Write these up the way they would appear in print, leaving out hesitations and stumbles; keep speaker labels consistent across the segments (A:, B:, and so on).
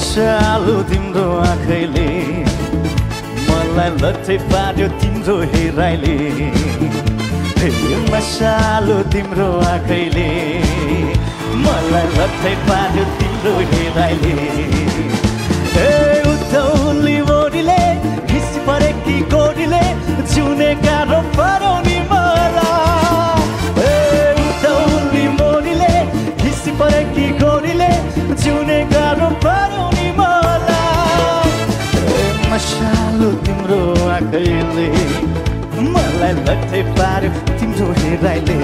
A: मसालो तिम्रो आँखैले मलाई लट्ठै पार्यो तिम्रो हेराइले मसालो तिम्रो आँखैले मलाई लट्ठै पार्यो तिम्रो हेराइले उतौली बोडीले हिसी परेकी गोडीले जिउने गाह्रो पर्यो नि मलाई उतौली बोडीले हिसी परेकी गोडीले जिउने गाह्रो पर्यो नि मलाई मसालो तिम्रो आँखैले मलाई लट्ठै पार्यो तिम्रो हेराइले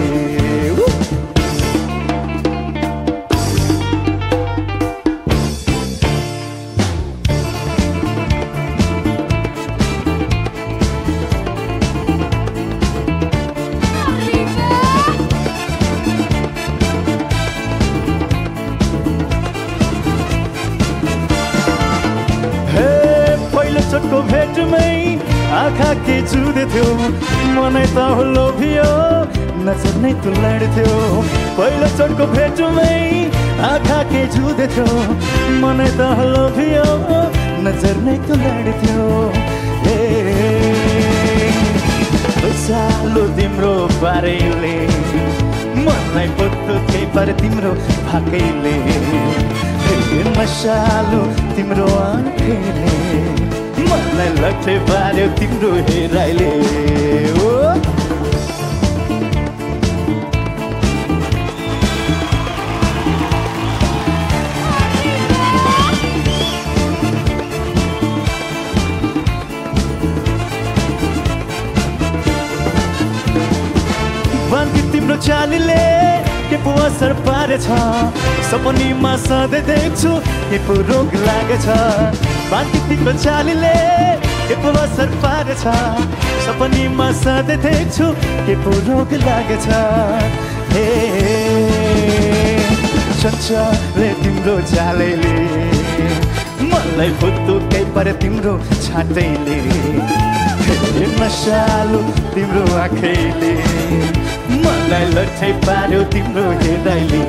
A: चोटको भेटमै आँखा के जुँदैथ्यो मनै त लोभियो नजर नै तँ लड्थ्यो पहिलो चोटको भेटमै आँखा के जुँदैथ्यो मनै त लोभियो नजर नै तँ लड्थ्यो सालो तिम्रो बारेले मलाई पोतो केही पर तिम्रो भाकैले मसालो तिम्रो आँखैले मलाई लट्ठै पार्यो तिम्रो हेराइले बाँकी तिम्रो चालीले के पो असर पारेछ सपनीमा सधैँ देख्छु के पो रोग लागेछ बाँकी तिम्रो चालीले के पो असर पारेछ सपनीमा सधैँ देख्छु के पो रोग लागेछ हे चञ्चले तिम्रो चालैले मलाई फुत्तुकै परे तिम्रो छाटैले मसालो तिम्रो आँखैले मलाई लट्ठै पार्यो तिम्रो हेराइले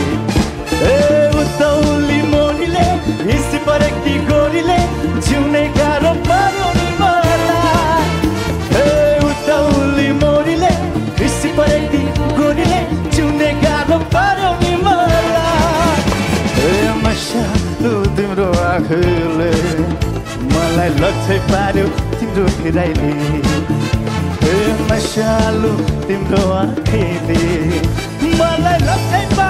A: उतौली मोडीले हिसी परेकी गोरीले जिउने गाह्रो पर्यो नि मलाई उतौली मोडीले हिसी परेकी गोरीले जिउने गाह्रो पर्यो नि मलाई मसालो तिम्रो आँखैले मलाई लट्ठै पार्यो तिम्रो हेराइले मसालो तिम्रो आँखैले मलाई लट्ठै